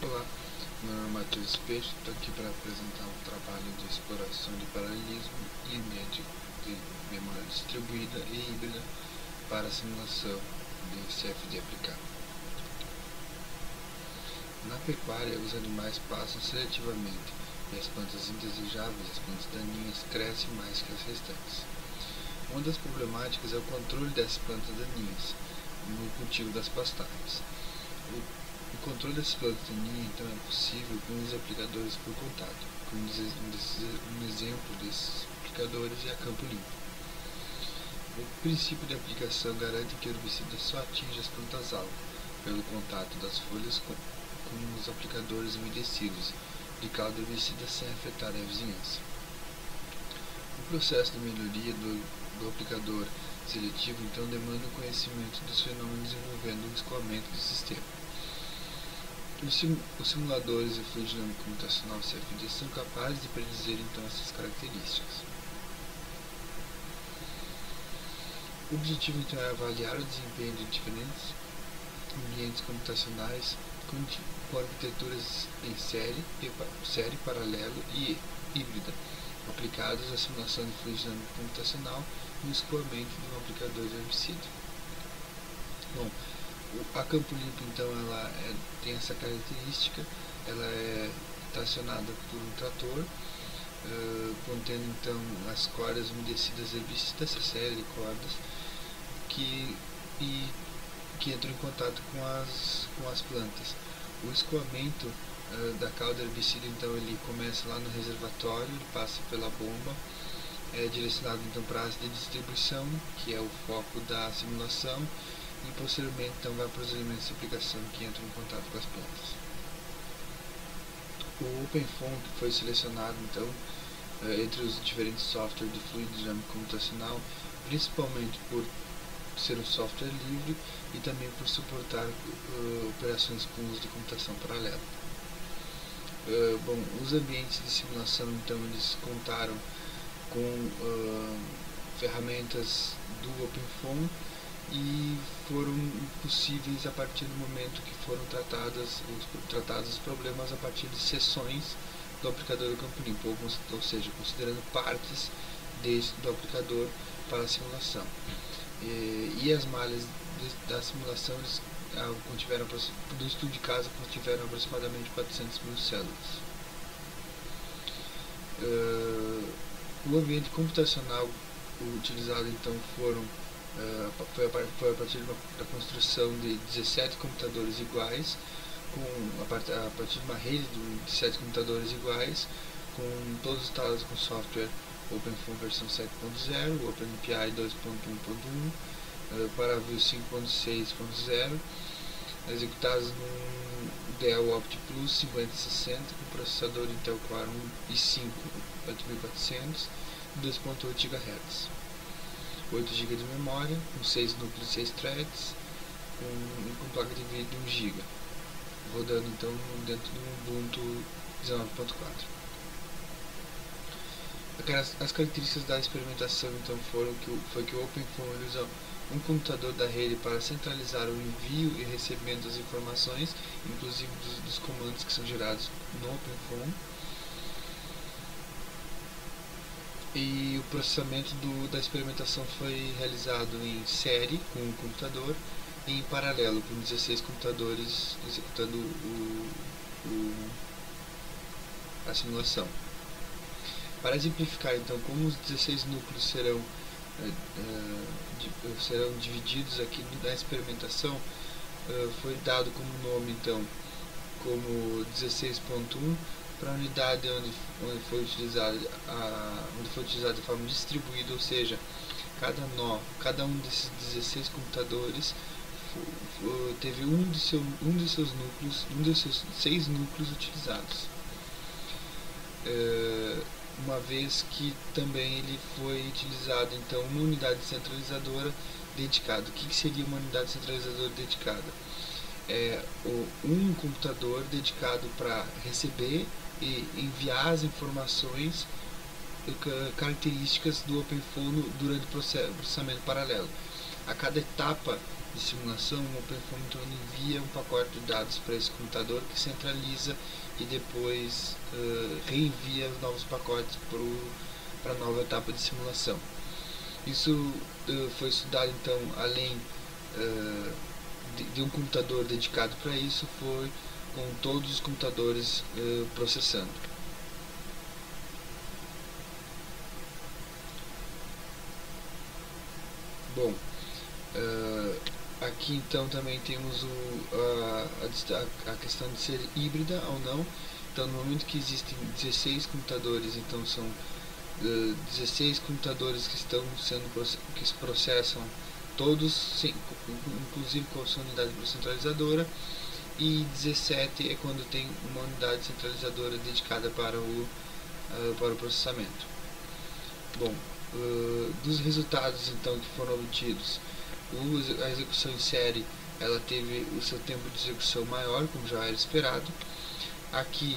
Olá, meu nome é Matheus Peixe, estou aqui para apresentar um trabalho de exploração de paralelismo e média de memória distribuída e híbrida para simulação de CFD aplicado. Na pecuária, os animais passam seletivamente e as plantas indesejáveis, as plantas daninhas, crescem mais que as restantes. Uma das problemáticas é o controle dessas plantas daninhas no cultivo das pastagens. O controle dessas plantas daninhas então é possível com os aplicadores por contato. Um exemplo desses aplicadores é a Campo Limpo. O princípio de aplicação garante que o herbicida só atinja as plantas-alvo pelo contato das folhas com os aplicadores umedecidos de caldo herbicida sem afetar a vizinhança. O processo de melhoria do aplicador seletivo então demanda o conhecimento dos fenômenos envolvendo o escoamento do sistema. Os simuladores de fluido dinâmico computacional CFD são capazes de predizer então essas características. O objetivo então é avaliar o desempenho de diferentes ambientes computacionais com arquiteturas em série, paralelo e híbrida, aplicados à simulação de fluido dinâmico computacional e o escoamento de um aplicador de herbicida. Bom, a Campo Limpo então ela tem essa característica, ela é tracionada por um trator, contendo então as cordas umedecidas herbicidas, essa série de cordas que entram em contato com as plantas. O escoamento da cauda herbicida então ele começa lá no reservatório, ele passa pela bomba, é direcionado então para a área de distribuição, que é o foco da simulação, e posteriormente então vai para os elementos de aplicação que entram em contato com as plantas. O OpenFOAM foi selecionado então entre os diferentes softwares de fluido dinâmico computacional, principalmente por ser um software livre e também por suportar operações com uso de computação paralela. Bom, os ambientes de simulação então eles contaram com ferramentas do OpenFOAM e foram possíveis a partir do momento que foram tratados os problemas a partir de sessões do aplicador do Campo Limpo, ou seja, considerando partes do aplicador para a simulação. E as malhas da simulação do estudo de caso contiveram aproximadamente 400 mil células. O ambiente computacional utilizado então foi a partir da construção de 17 computadores iguais, a partir de uma rede de 17 computadores iguais, com todos instalados com software OpenFOAM versão 7.0, OpenMPI 2.1.1, Paraview 5.6.0, executados num Dell OptiPlus 5060 com processador Intel Core i5 8400 e 2.8 GHz. 8 GB de memória, com 6 núcleos e 6 threads, com placa de vídeo de 1 GB, rodando então dentro do Ubuntu 19.4. As características da experimentação então foi que o OpenFOAM usa um computador da rede para centralizar o envio e recebimento das informações, inclusive dos comandos que são gerados no OpenFOAM. E o processamento da experimentação foi realizado em série com um computador e em paralelo com 16 computadores executando a simulação. Para exemplificar então como os 16 núcleos serão divididos aqui na experimentação, foi dado como nome então como 16.1 para a unidade onde foi utilizada de forma distribuída, ou seja, cada um desses 16 computadores teve um dos seus 6 núcleos utilizados, uma vez que também ele foi utilizado então uma unidade centralizadora dedicada. O que seria uma unidade centralizadora dedicada? Um computador dedicado para receber e enviar as informações características do OpenFOAM durante o processamento paralelo. A cada etapa de simulação, o OpenFOAM então envia um pacote de dados para esse computador que centraliza e depois reenvia os novos pacotes para a nova etapa de simulação. Isso foi estudado então, além de um computador dedicado para isso, foi com todos os computadores processando. Bom, aqui então também temos a questão de ser híbrida ou não. Então, no momento que existem 16 computadores, então são 16 computadores que se processam todos, inclusive com a sua unidade centralizadora, e 17 é quando tem uma unidade centralizadora dedicada para o processamento. Bom, dos resultados então que foram obtidos, a execução em série ela teve o seu tempo de execução maior, como já era esperado. Aqui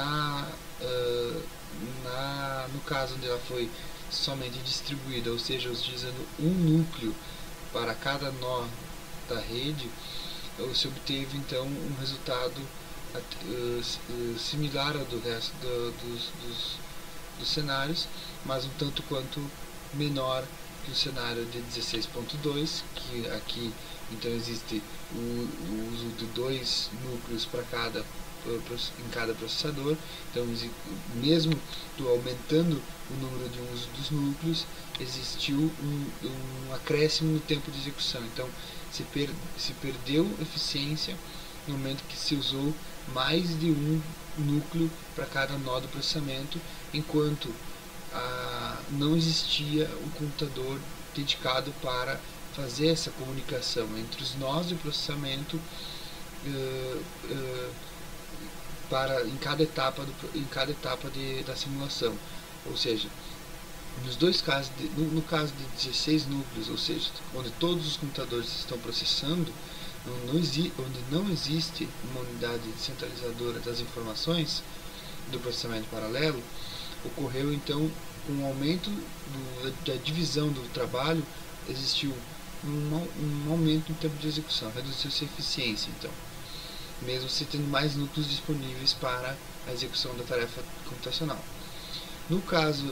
no caso onde ela foi somente distribuída, ou seja, utilizando um núcleo para cada nó da rede, se obteve então um resultado similar ao do resto dos cenários, mas um tanto quanto menor que o cenário de 16.2, que aqui então existe o uso de 2 núcleos em cada processador. Então, mesmo aumentando o número de uso dos núcleos, existiu um acréscimo no tempo de execução. Então, se perdeu eficiência no momento que se usou mais de um núcleo para cada nó do processamento, enquanto não existia um computador dedicado para fazer essa comunicação entre os nós de processamento em cada etapa da simulação. Ou seja, nos dois casos, no caso de 16 núcleos, ou seja, onde todos os computadores estão processando, onde não existe uma unidade centralizadora das informações do processamento paralelo, ocorreu então um aumento da divisão do trabalho, existiu um aumento no tempo de execução, reduziu-se a eficiência então, mesmo se tendo mais núcleos disponíveis para a execução da tarefa computacional. No caso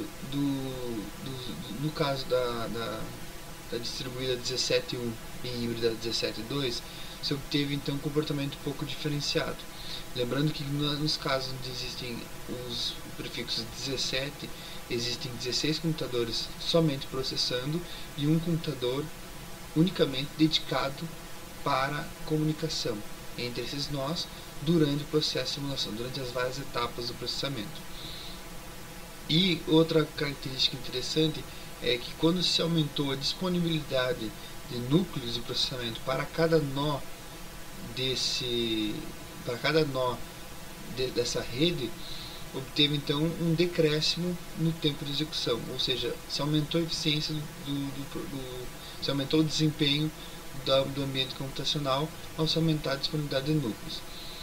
da distribuída 17.1 e híbrida 17.2, se obteve então um comportamento um pouco diferenciado. Lembrando que nos casos onde existem os prefixos 17, existem 16 computadores somente processando e um computador unicamente dedicado para comunicação entre esses nós durante o processo de simulação, durante as várias etapas do processamento. E outra característica interessante é que quando se aumentou a disponibilidade de núcleos de processamento para cada nó dessa rede, obteve então um decréscimo no tempo de execução, ou seja, se aumentou a eficiência se aumentou o desempenho do ambiente computacional ao se aumentar a disponibilidade de núcleos.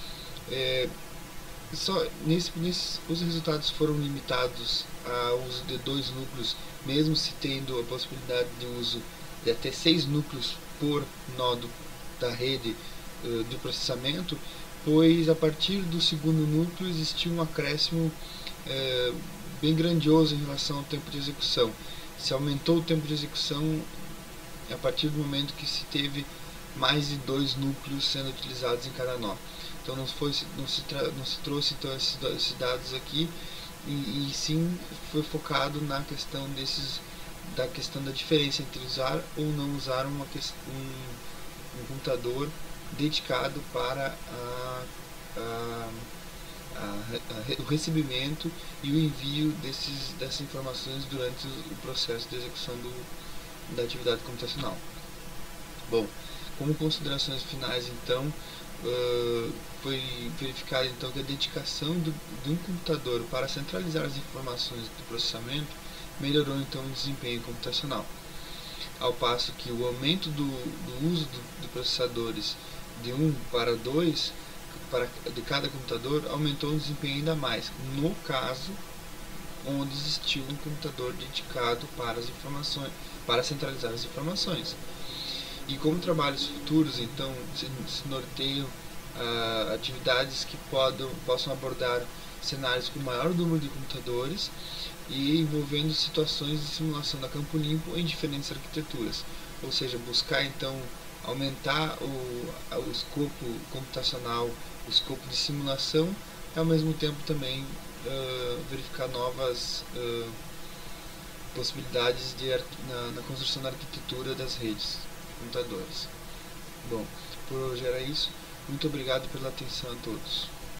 Os resultados foram limitados ao uso de 2 núcleos, mesmo se tendo a possibilidade de uso de até 6 núcleos por nó da rede de processamento, pois a partir do segundo núcleo existiu um acréscimo bem grandioso em relação ao tempo de execução. Se aumentou o tempo de execução a partir do momento que se teve mais de 2 núcleos sendo utilizados em cada nó. Então não se trouxe então esses dados aqui, e sim foi focado na questão da diferença entre usar ou não usar um computador dedicado para o recebimento e o envio dessas informações durante o processo de execução da atividade computacional. Bom, como considerações finais então, foi verificado então que a dedicação de um computador para centralizar as informações do processamento melhorou então o desempenho computacional, ao passo que o aumento do uso de processadores de 1 para 2 de cada computador aumentou o desempenho ainda mais, no caso onde existiu um computador dedicado para centralizar as informações. E como trabalhos futuros, então, se norteiam atividades que possam abordar cenários com maior número de computadores e envolvendo situações de simulação da campo limpo em diferentes arquiteturas. Ou seja, buscar então aumentar o escopo computacional, o escopo de simulação, e ao mesmo tempo também verificar novas possibilidades na construção da arquitetura das redes de computadores. Bom, por hoje era isso. Muito obrigado pela atenção a todos.